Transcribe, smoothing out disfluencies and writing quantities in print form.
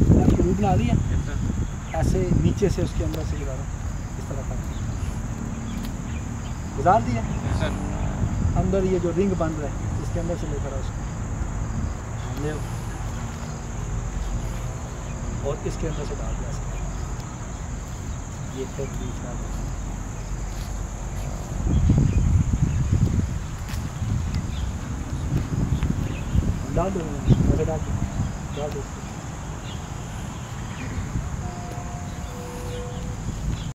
पूरी बना दी है, ऐसे नीचे से उसके अंदर से गुजारा इस तरह का गुजार दिया। अंदर ये जो रिंग बन रहा है इसके अंदर से लेकर उसको ले और इसके अंदर से डाल दिया। ये फिर दूसरा डाल दो, डाल दो।